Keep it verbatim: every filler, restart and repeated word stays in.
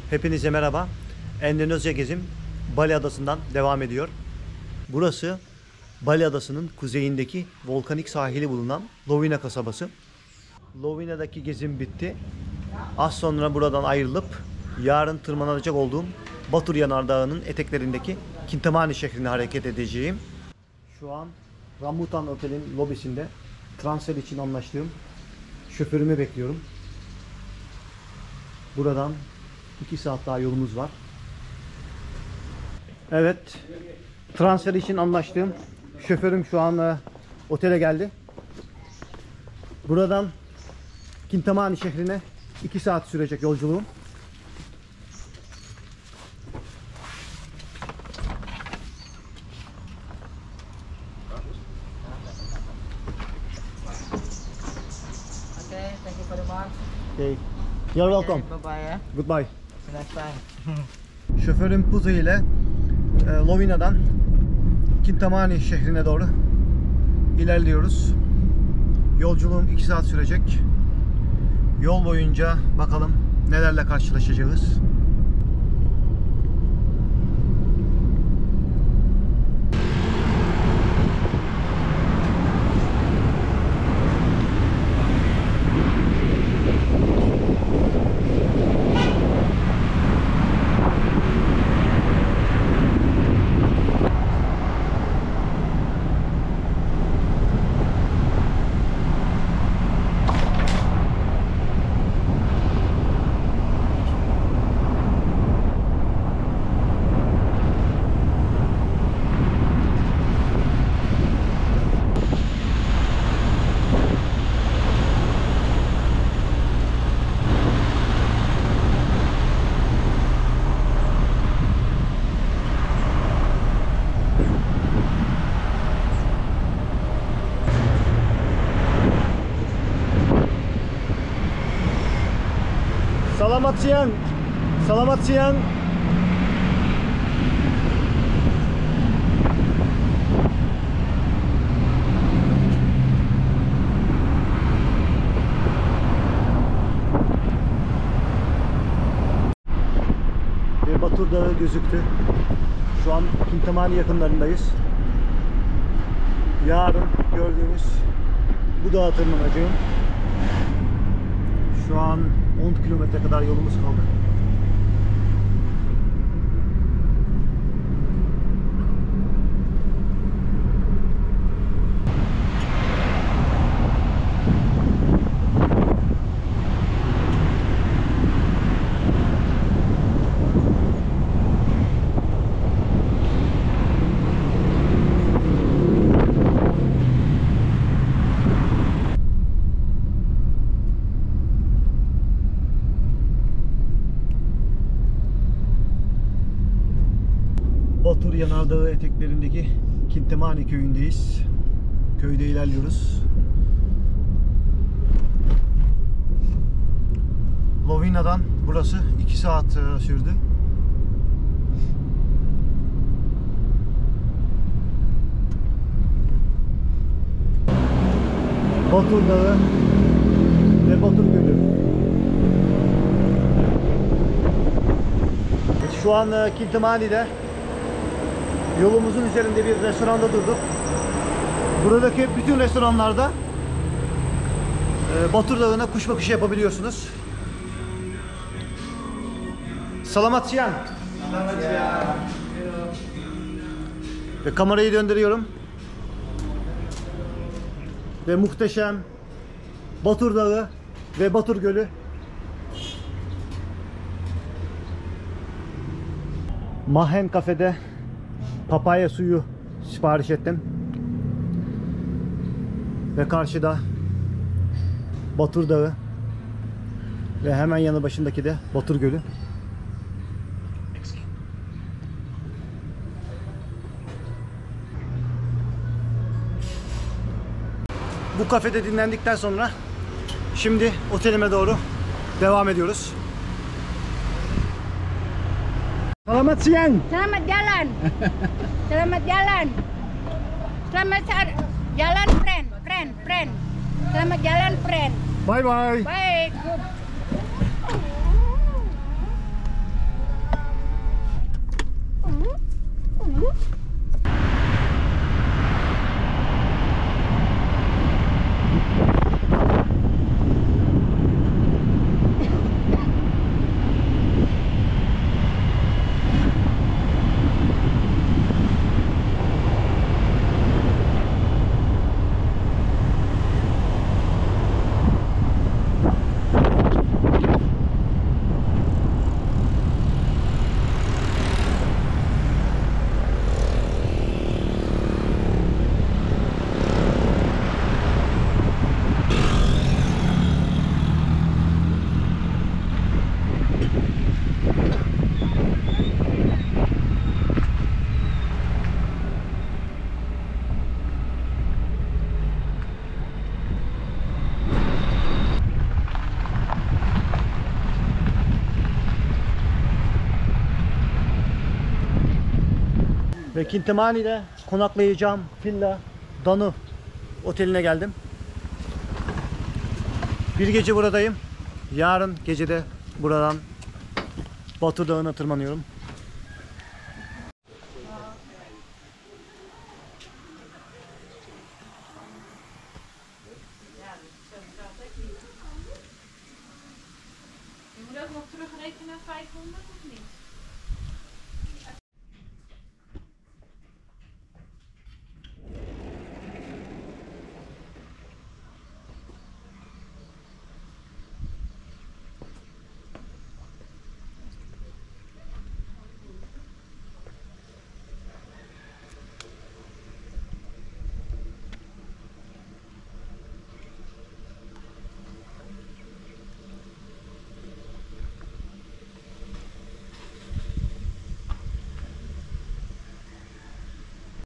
Hepinize merhaba. Endonezya gezim Bali Adası'ndan devam ediyor. Burası Bali Adası'nın kuzeyindeki volkanik sahili bulunan Lovina kasabası. Lovina'daki gezim bitti. Az sonra buradan ayrılıp yarın tırmanacak olduğum Batur Yanardağı'nın eteklerindeki Kintamani şehrine hareket edeceğim. Şu an Rambutan Otel'in lobisinde transfer için anlaştığım şoförümü bekliyorum. Buradan iki saat daha yolumuz var. Evet, transfer için anlaştığım şoförüm şu an e, otele geldi. Buradan Kintamani şehrine iki saat sürecek yolculuğum. Okay, thank you very much. Okay. You're welcome. Okay, bye bye. Goodbye. See you next time. Şoförüm Puzo ile e, Lovina'dan Kintamani şehrine doğru ilerliyoruz. Yolculuğum iki saat sürecek. Yol boyunca bakalım nelerle karşılaşacağız. Selamat siang. Selamat siang. Ve Batur Dağı gözüktü. Şu an Kintamani yakınlarındayız. Yarın gördüğünüz bu dağa tırmanacağım. Şu an on kilometre kadar yolumuz kaldı. Batur Yanardağı eteklerindeki Kintamani köyündeyiz. Köyde ilerliyoruz. Lovina'dan burası iki saat sürdü. Batur Dağı ve Batur Gölü. Şu an Kintamani'de yolumuzun üzerinde bir restoranda durduk. Buradaki bütün restoranlarda e, Batur Dağı'na kuş bakışı yapabiliyorsunuz. Selamat siang. Selamat siang. Ve kamerayı döndürüyorum. Ve muhteşem Batur Dağı ve Batur Gölü. Mahen kafede papaya suyu sipariş ettim. Ve karşıda Batur Dağı ve hemen yanı başındaki de Batur Gölü. Bu kafede dinlendikten sonra şimdi otelime doğru devam ediyoruz. Selamat siang. Selamat jalan. Selamat jalan. Selamat jalan, friend, friend, friend. Selamat jalan, friend. Bye bye. Baik, good. Ve Kintamani'de konaklayacağım Villa Danu oteline geldim. Bir gece buradayım. Yarın gece de buradan Batu Dağı'na tırmanıyorum. Je moet ook nog terugrekenen vijfhonderd of niet?